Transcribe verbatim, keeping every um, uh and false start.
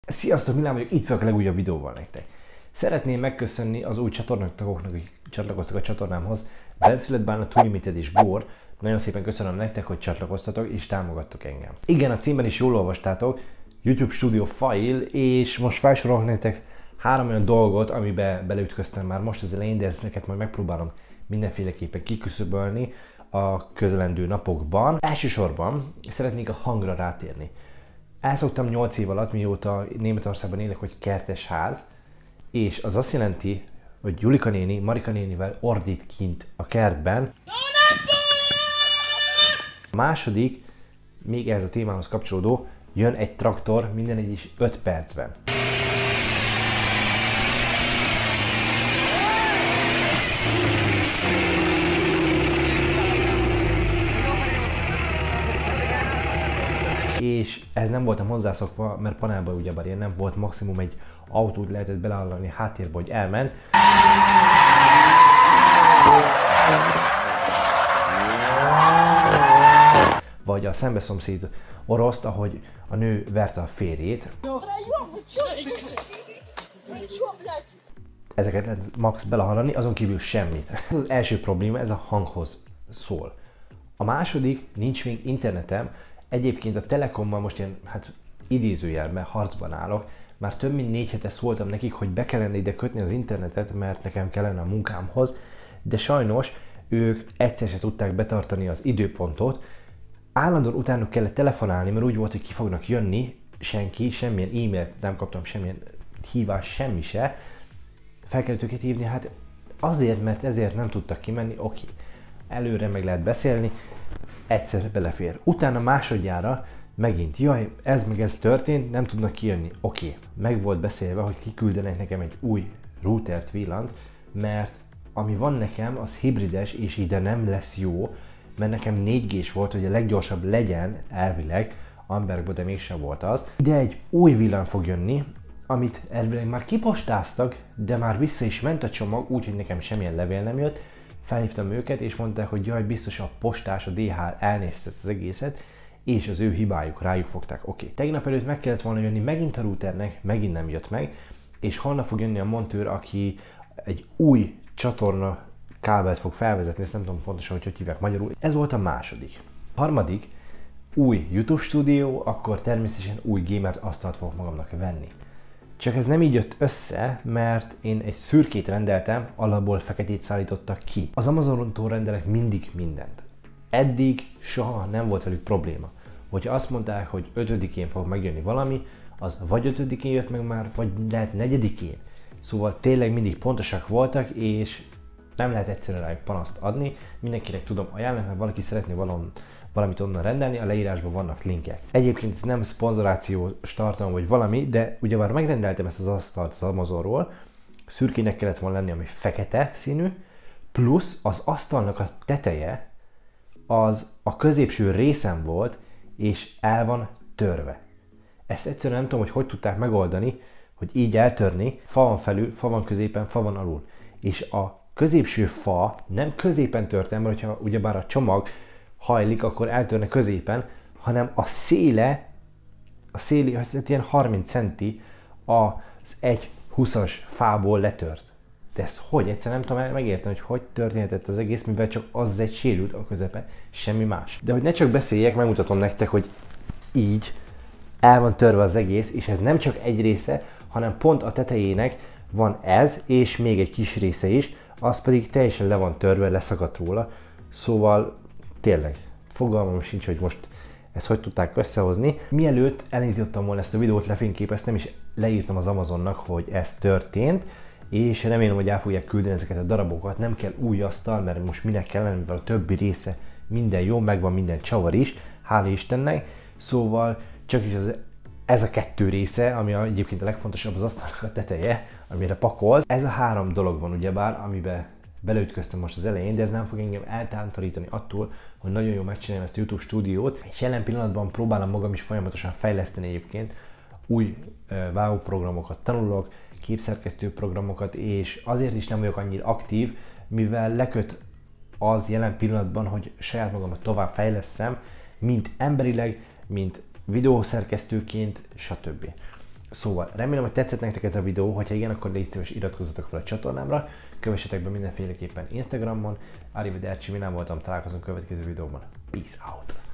Sziasztok, Milán vagyok, itt vagyok a legújabb videóval nektek. Szeretném megköszönni az új csatornatagoknak, akik csatlakoztak a csatornámhoz. Benszület Bálna, Too Limited és Gór. Nagyon szépen köszönöm nektek, hogy csatlakoztatok és támogattok engem. Igen, a címben is jól olvastátok, YouTube Studio File, és most felsorolok nektek három olyan dolgot, amiben beleütköztem már most az elején, de ezeket majd megpróbálom mindenféleképpen kiküszöbölni a közelendő napokban. Elsősorban szeretnék a hangra rátérni. Elszoktam nyolc év alatt, mióta Németországban élek, hogy kertes ház, és az azt jelenti, hogy Julika néni, Marika nénivel ordít kint a kertben. A második, még ehhez a témához kapcsolódó, jön egy traktor minden egyes öt percben. És ez nem voltam hozzászokva, mert panelban ugyebár ilyen nem volt, maximum egy autót lehetett beleállani a háttérbe, hogy elment. Vagy a szembeszomszéd oroszt, ahogy a nő verte a férjét. Ezeket lehet max belehallani, azon kívül semmit. Ez az első probléma, ez a hanghoz szól. A második, nincs még internetem. Egyébként a Telekommal most ilyen, hát idézőjelben harcban állok. Már több mint négy hete szóltam nekik, hogy be kellene ide kötni az internetet, mert nekem kellene a munkámhoz, de sajnos ők egyszer se tudták betartani az időpontot. Állandóan utánuk kellett telefonálni, mert úgy volt, hogy ki fognak jönni, senki, semmilyen e-mailt nem kaptam, semmilyen hívás, semmi se. Fel kellett őket hívni, hát azért, mert ezért nem tudtak kimenni, oké. Előre meg lehet beszélni, egyszer belefér. Utána másodjára megint, jaj, ez meg ez történt, nem tudnak kijönni. Oké, meg volt beszélve, hogy kiküldenek nekem egy új routert, villant, mert ami van nekem, az hibrides, és ide nem lesz jó, mert nekem négy gés volt, hogy a leggyorsabb legyen elvileg, Ambergben, de mégsem volt az. Ide egy új villan fog jönni, amit elvileg már kipostáztak, de már vissza is ment a csomag, úgyhogy nekem semmilyen levél nem jött. Felhívtam őket, és mondták, hogy jaj, biztos a postás, a dé há el elnézte ezt az egészet, és az ő hibájuk, rájuk fogták. Oké. Okay. Tegnap előtt meg kellett volna jönni megint a routernek, megint nem jött meg, és holnap fog jönni a montőr, aki egy új csatorna kábelt fog felvezetni, ezt nem tudom pontosan, hogy hogy hívják magyarul. Ez volt a második. A harmadik, új YouTube stúdió, akkor természetesen új gamer asztalt fogok magamnak venni. Csak ez nem így jött össze, mert én egy szürkét rendeltem, alapból feketét szállítottak ki. Az Amazontól rendelek mindig mindent. Eddig soha nem volt velük probléma. Hogyha azt mondták, hogy ötödikén fog megjönni valami, az vagy ötödikén jött meg már, vagy lehet negyedikén. Szóval tényleg mindig pontosak voltak, és nem lehet egyszerűen rájuk panaszt adni. Mindenkinek tudom ajánlani, ha valaki szeretné valon, valamit onnan rendelni, a leírásban vannak linkek. Egyébként ez nem szponzorációs tartalom vagy valami, de ugye már megrendeltem ezt az asztalt az Amazonról, szürkének kellett volna lenni, ami fekete színű, plusz az asztalnak a teteje az a középső részen volt, és el van törve. Ezt egyszerűen nem tudom, hogy hogy tudták megoldani, hogy így eltörni, fa van felül, fa van középen, fa van alul. És a középső fa nem középen tört el, mert hogyha ugyebár a csomag hajlik, akkor eltörne középen, hanem a széle, a széli, hát ilyen harminc centi az egy húszas fából letört. De ez hogy? Egyszerűen nem tudom megérteni, hogy hogy történhetett az egész, mivel csak az egy sérült a közepe, semmi más. De hogy ne csak beszéljek, megmutatom nektek, hogy így el van törve az egész, és ez nem csak egy része, hanem pont a tetejének van ez, és még egy kis része is, az pedig teljesen le van törve, leszakadt róla. Szóval tényleg, fogalmam sincs, hogy most ezt hogy tudták összehozni. Mielőtt elindítottam volna ezt a videót, lefényképeztem, és leírtam az Amazonnak, hogy ez történt, és remélem, hogy el fogják küldeni ezeket a darabokat. Nem kell új asztal, mert most minek kellene, mivel a többi része minden jó, megvan minden csavar is, hála Istennek. Szóval csak is az, ez a kettő része, ami egyébként a legfontosabb, az asztalnak a teteje, amire pakolt. Ez a három dolog van ugyebár, amiben beleütköztem most az elején, de ez nem fog engem eltántorítani attól, hogy nagyon jól megcsinálom ezt a YouTube stúdiót. És jelen pillanatban próbálom magam is folyamatosan fejleszteni egyébként. Új uh, vágóprogramokat tanulok, képszerkesztő programokat, és azért is nem vagyok annyira aktív, mivel leköt az jelen pillanatban, hogy saját magamat tovább fejlesszem, mint emberileg, mint videószerkesztőként, stb. Szóval remélem, hogy tetszett nektek ez a videó, hogyha igen, akkor légy szíves, iratkozzatok fel a csatornámra, kövessetek be mindenféleképpen Instagramon, Arrivederci, Milán voltam, találkozunk a következő videóban. Peace out!